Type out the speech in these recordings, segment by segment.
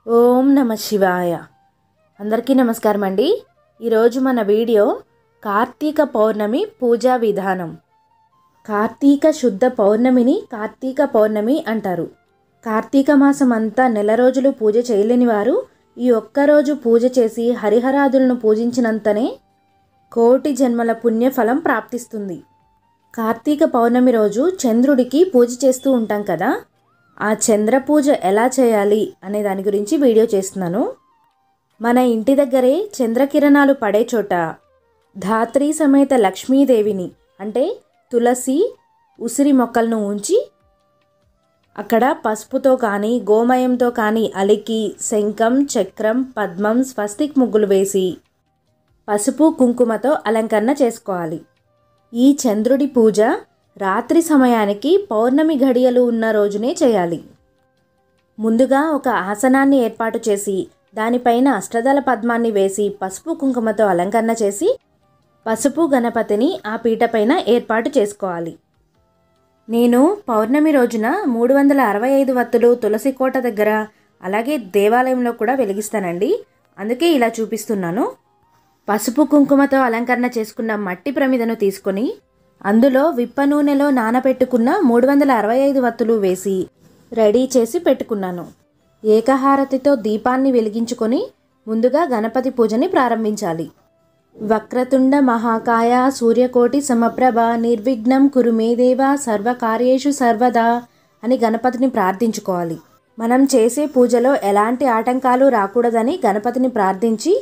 ఓం నమ శివాయ. అందరికీ నమస్కారం అండి. ఈరోజు మన వీడియో కార్తీక పౌర్ణమి పూజా విధానం. కార్తీక శుద్ధ పౌర్ణమిని కార్తీక పౌర్ణమి అంటారు. కార్తీక మాసం అంతా నెల రోజులు పూజ చేయలేని వారు ఈ ఒక్కరోజు పూజ చేసి హరిహరాదులను పూజించినంతనే కోటి జన్మల పుణ్యఫలం ప్రాప్తిస్తుంది. కార్తీక పౌర్ణమి రోజు చంద్రుడికి పూజ చేస్తూ ఉంటాం కదా, ఆ చంద్ర పూజ ఎలా చేయాలి అనే దాని గురించి వీడియో చేస్తున్నాను. మన ఇంటి దగ్గరే చంద్రకిరణాలు పడే చోట ధాత్రి సమేత లక్ష్మీదేవిని అంటే తులసి, ఉసిరి మొక్కలను ఉంచి అక్కడ పసుపుతో కానీ గోమయంతో కానీ అలికి శంఖం, చక్రం, పద్మం, స్వస్తిక్ ముగ్గులు వేసి పసుపు కుంకుమతో అలంకరణ చేసుకోవాలి. ఈ చంద్రుడి పూజ రాత్రి సమయానికి పౌర్ణమి ఘడియలు ఉన్న రోజునే చేయాలి. ముందుగా ఒక ఆసనాన్ని ఏర్పాటు చేసి దానిపైన అష్టదళ పద్మాన్ని వేసి పసుపు కుంకుమతో అలంకరణ చేసి పసుపు గణపతిని ఆ పీటపైన ఏర్పాటు చేసుకోవాలి. నేను పౌర్ణమి రోజున 365 వత్తులు తులసి కోట దగ్గర అలాగే దేవాలయంలో కూడా వెలిగిస్తానండి. అందుకే ఇలా చూపిస్తున్నాను. పసుపు కుంకుమతో అలంకరణ చేసుకున్న మట్టి ప్రమిదను తీసుకొని అందులో విప్ప నూనెలో నానబెట్టుకున్న 365 వత్తులు వేసి రెడీ చేసి పెట్టుకున్నాను. ఏకహారతితో దీపాన్ని వెలిగించుకొని ముందుగా గణపతి పూజని ప్రారంభించాలి. వక్రతుండ మహాకాయ సూర్యకోటి సమప్రభ నిర్విఘ్నం కురు మే దేవ సర్వకార్యేషు సర్వదా అని గణపతిని ప్రార్థించుకోవాలి. మనం చేసే పూజలో ఎలాంటి ఆటంకాలు రాకూడదని గణపతిని ప్రార్థించి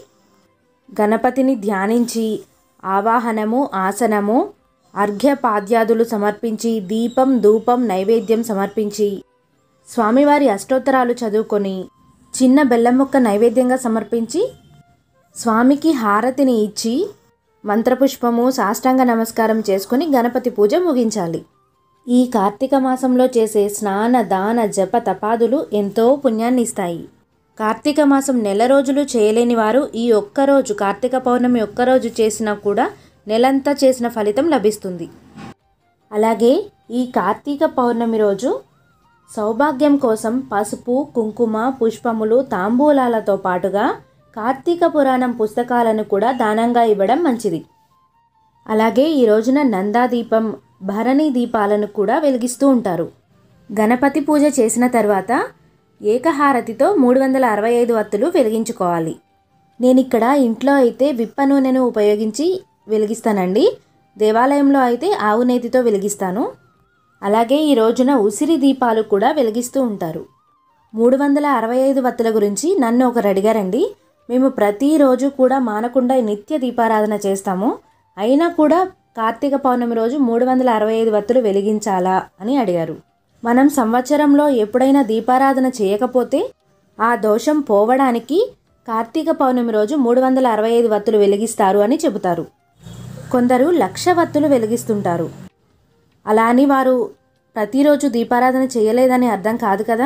గణపతిని ధ్యానించి ఆవాహనము, ఆసనము, అర్ఘ్యపాద్యాదులు సమర్పించి దీపం, ధూపం, నైవేద్యం సమర్పించి స్వామివారి అష్టోత్తరాలు చదువుకొని చిన్న బెల్లం ముక్క నైవేద్యంగా సమర్పించి స్వామికి హారతిని ఇచ్చి మంత్రపుష్పము, సాష్టాంగ నమస్కారం చేసుకుని గణపతి పూజ ముగించాలి. ఈ కార్తీక మాసంలో చేసే స్నాన, దాన, జప తపాదులు ఎంతో పుణ్యాన్ని ఇస్తాయి. కార్తీక మాసం నెల రోజులు చేయలేని వారు ఈ ఒక్కరోజు కార్తీక పౌర్ణమి ఒక్కరోజు చేసినా కూడా నెలంతా చేసిన ఫలితం లభిస్తుంది. అలాగే ఈ కార్తీక పౌర్ణమి రోజు సౌభాగ్యం కోసం పసుపు, కుంకుమ, పుష్పములు, తాంబూలాలతో పాటుగా కార్తీక పురాణం పుస్తకాలను కూడా దానంగా ఇవ్వడం మంచిది. అలాగే ఈ రోజున నందాదీపం, భరణి దీపాలను కూడా వెలిగిస్తూ ఉంటారు. గణపతి పూజ చేసిన తర్వాత ఏకహారతితో 365 వత్తులు వెలిగించుకోవాలి. నేనిక్కడ ఇంట్లో అయితే విప్ప నూనెను ఉపయోగించి వెలిగిస్తానండి. దేవాలయంలో అయితే ఆవు నేతితో వెలిగిస్తాను. అలాగే ఈ రోజున ఉసిరి దీపాలు కూడా వెలిగిస్తూ ఉంటారు. 365 వత్తుల గురించి నన్ను ఒకరు అడిగారండి. మేము ప్రతిరోజు కూడా మానకుండా నిత్య దీపారాధన చేస్తాము, అయినా కూడా కార్తీక పౌర్ణమి రోజు 365 వత్తులు వెలిగించాలా అని అడిగారు. మనం సంవత్సరంలో ఎప్పుడైనా దీపారాధన చేయకపోతే ఆ దోషం పోవడానికి కార్తీక పౌర్ణమి రోజు 365 వత్తులు వెలిగిస్తారు అని చెబుతారు. కొందరు 1,00,000 వత్తులు వెలిగిస్తుంటారు. అలా అని వారు ప్రతిరోజు దీపారాధన చేయలేదని అర్థం కాదు కదా.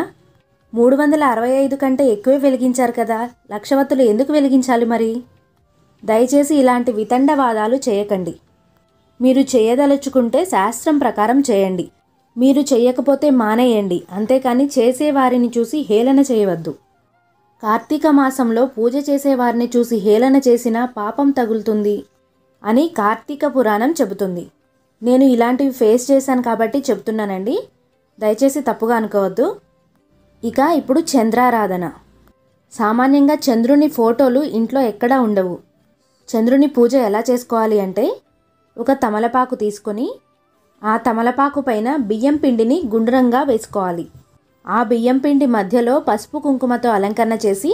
365 కంటే ఎక్కువే వెలిగించారు కదా, 1,00,000 వత్తులు ఎందుకు వెలిగించాలి మరి? దయచేసి ఇలాంటి వితండవాదాలు చేయకండి. మీరు చేయదలుచుకుంటే శాస్త్రం ప్రకారం చేయండి, మీరు చేయకపోతే మానేయండి. అంతేకాని చేసేవారిని చూసి హేళన చేయవద్దు. కార్తీక మాసంలో పూజ చేసేవారిని చూసి హేళన చేసినా పాపం తగులుతుంది అని కార్తీక పురాణం చెబుతుంది. నేను ఇలాంటివి ఫేస్ చేశాను కాబట్టి చెప్తున్నానండి, దయచేసి తప్పుగా అనుకోవద్దు. ఇక ఇప్పుడు చంద్రారాధన. సామాన్యంగా చంద్రుని ఫోటోలు ఇంట్లో ఎక్కడా ఉండవు. చంద్రుని పూజ ఎలా చేసుకోవాలి అంటే ఒక తమలపాకు తీసుకొని ఆ తమలపాకు పైన బియ్యం పిండిని గుండ్రంగా వేసుకోవాలి. ఆ బియ్యం పిండి మధ్యలో పసుపు కుంకుమతో అలంకరణ చేసి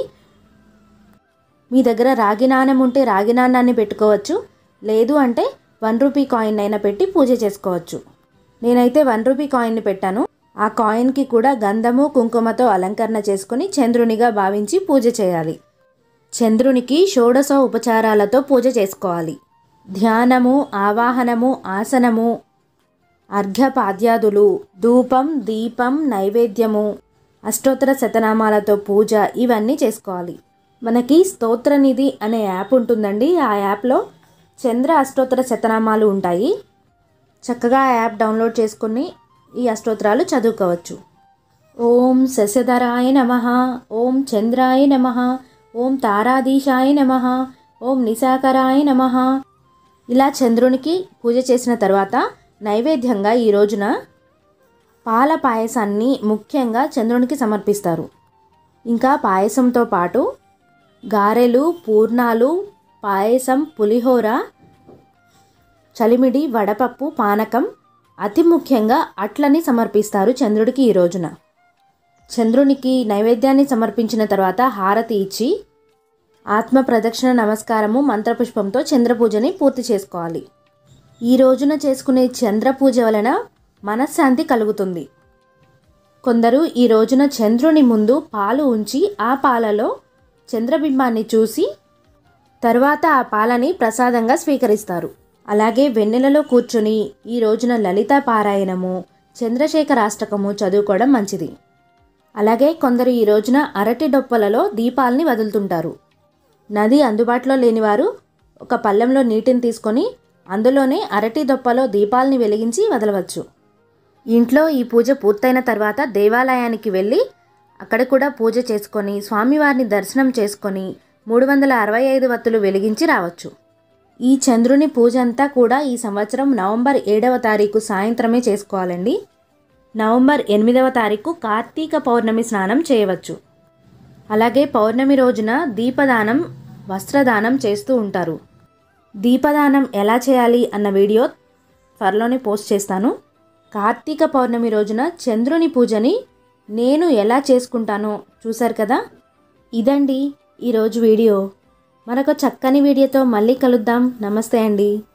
మీ దగ్గర రాగి నాణెం ఉంటే రాగి నాణాన్ని పెట్టుకోవచ్చు, లేదు అంటే 1 రూపీ కాయిన్ అయినా పెట్టి పూజ చేసుకోవచ్చు. నేనైతే 1 రూపీ కాయిన్ని పెట్టాను. ఆ కాయిన్కి కూడా గంధము, కుంకుమతో అలంకరణ చేసుకుని చంద్రునిగా భావించి పూజ చేయాలి. చంద్రునికి షోడశ ఉపచారాలతో పూజ చేసుకోవాలి. ధ్యానము, ఆవాహనము, ఆసనము, అర్ఘ్యపాద్యాదులు, ధూపం, దీపం, నైవేద్యము, అష్టోత్తర శతనామాలతో పూజ ఇవన్నీ చేసుకోవాలి. మనకి స్తోత్రనిధి అనే యాప్ ఉంటుందండి. ఆ యాప్లో చంద్ర అష్టోత్తర శతనామాలు ఉంటాయి. చక్కగా ఆ యాప్ డౌన్లోడ్ చేసుకుని ఈ అష్టోత్తరాలు చదువుకోవచ్చు. ఓం శశధరాయ నమః, ఓం చంద్రాయ నమః, ఓం తారాధీశాయ నమః, ఓం నిశాకరాయ నమః. ఇలా చంద్రునికి పూజ చేసిన తర్వాత నైవేద్యంగా ఈ రోజున పాల పాయసాన్ని ముఖ్యంగా చంద్రునికి సమర్పిస్తారు. ఇంకా పాయసంతో పాటు గారెలు, పూర్ణాలు, పాయసం, పులిహోర, చలిమిడి, వడపప్పు, పానకం, అతి ముఖ్యంగా అట్లని సమర్పిస్తారు చంద్రుడికి ఈ రోజున. చంద్రునికి నైవేద్యాన్ని సమర్పించిన తర్వాత హారతి ఇచ్చి ఆత్మ ప్రదక్షిణ, నమస్కారము, మంత్రపుష్పంతో చంద్రపూజని పూర్తి చేసుకోవాలి. ఈ రోజున చేసుకునే చంద్రపూజ వలన మనశ్శాంతి కలుగుతుంది. కొందరు ఈ రోజున చంద్రుని ముందు పాలు ఉంచి ఆ పాలలో చంద్రబింబాన్ని చూసి తర్వాత ఆ పాలని ప్రసాదంగా స్వీకరిస్తారు. అలాగే వెన్నెలలో కూర్చొని ఈ రోజున లలితా పారాయణము, చంద్రశేఖరాష్టకము చదువుకోవడం మంచిది. అలాగే కొందరు ఈ రోజున అరటి డొప్పలలో దీపాలని వదులుతుంటారు. నది అందుబాటులో లేనివారు ఒక పళ్ళెంలో నీటిని తీసుకొని అందులోనే అరటి దొప్పలో దీపాలని వెలిగించి వదలవచ్చు. ఇంట్లో ఈ పూజ పూర్తయిన తర్వాత దేవాలయానికి వెళ్ళి అక్కడ కూడా పూజ చేసుకొని స్వామివారిని దర్శనం చేసుకొని 365 వత్తులు వెలిగించి రావచ్చు. ఈ చంద్రుని పూజ అంతా కూడా ఈ సంవత్సరం నవంబర్ 7వ తారీఖు సాయంత్రమే చేసుకోవాలండి. నవంబర్ 8వ తారీఖు కార్తీక పౌర్ణమి స్నానం చేయవచ్చు. అలాగే పౌర్ణమి రోజున దీపదానం, వస్త్రదానం చేస్తూ ఉంటారు. దీపదానం ఎలా చేయాలి అన్న వీడియో త్వరలోనే పోస్ట్ చేస్తాను. కార్తీక పౌర్ణమి రోజున చంద్రుని పూజని నేను ఎలా చేసుకుంటానో చూశారు కదా. ఇదండి ఈరోజు వీడియో. మరొక చక్కని వీడియోతో మళ్ళీ కలుద్దాం. నమస్తే అండి.